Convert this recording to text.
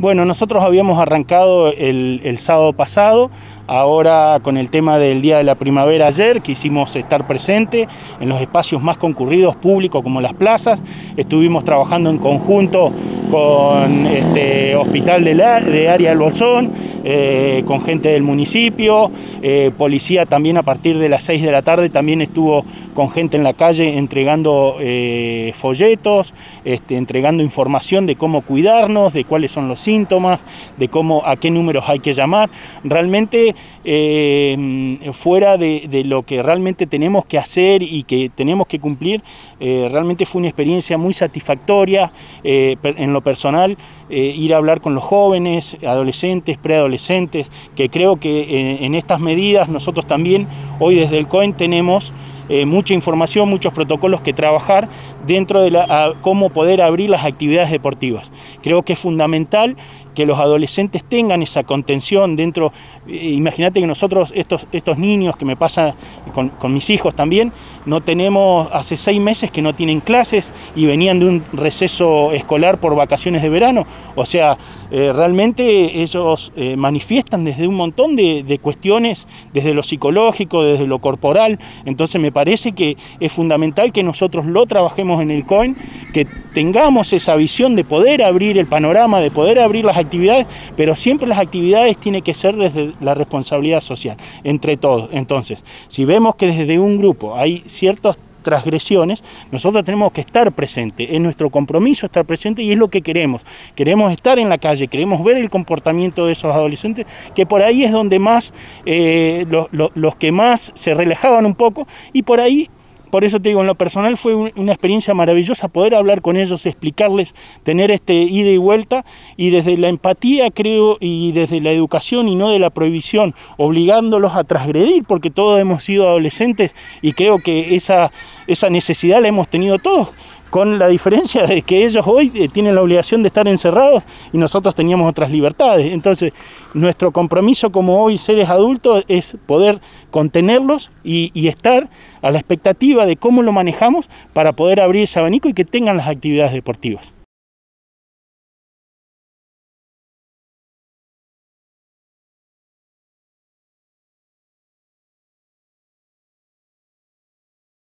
Bueno, nosotros habíamos arrancado el sábado pasado, ahora con el tema del Día de la Primavera ayer, quisimos estar presentes en los espacios más concurridos públicos como las plazas. Estuvimos trabajando en conjunto con Hospital de Área del Bolsón, con gente del municipio, policía también a partir de las 6 de la tarde también estuvo con gente en la calle entregando folletos, entregando información de cómo cuidarnos, de cuáles son los síntomas, de a qué números hay que llamar. Realmente fuera de lo que realmente tenemos que hacer y que tenemos que cumplir, realmente fue una experiencia muy satisfactoria en lo personal, ir a hablar con los jóvenes, adolescentes, preadolescentes, que creo que en estas medidas nosotros también hoy desde el COEN tenemos mucha información, muchos protocolos que trabajar dentro de cómo poder abrir las actividades deportivas. Creo que es fundamental que los adolescentes tengan esa contención dentro. Imagínate que nosotros, estos niños que me pasa con mis hijos también, no tenemos, hace 6 meses que no tienen clases y venían de un receso escolar por vacaciones de verano. O sea, realmente ellos manifiestan desde un montón de cuestiones, desde lo psicológico, desde lo corporal. Entonces me parece que es fundamental que nosotros lo trabajemos en el COEN, que tengamos esa visión de poder abrir el panorama, de poder abrir las actividades, pero siempre las actividades tienen que ser desde la responsabilidad social, entre todos. Entonces, si vemos que desde un grupo hay ciertas transgresiones, nosotros tenemos que estar presentes, es nuestro compromiso estar presente y es lo que queremos. Queremos estar en la calle, queremos ver el comportamiento de esos adolescentes, que por ahí es donde más, los que más se relajaban un poco, y por ahí. Por eso te digo, en lo personal fue una experiencia maravillosa poder hablar con ellos, explicarles, tener ida y vuelta, y desde la empatía creo, y desde la educación y no de la prohibición, obligándolos a transgredir, porque todos hemos sido adolescentes y creo que esa necesidad la hemos tenido todos, con la diferencia de que ellos hoy tienen la obligación de estar encerrados y nosotros teníamos otras libertades. Entonces, nuestro compromiso como hoy seres adultos es poder contenerlos y estar a la expectativa de cómo lo manejamos para poder abrir ese abanico y que tengan las actividades deportivas.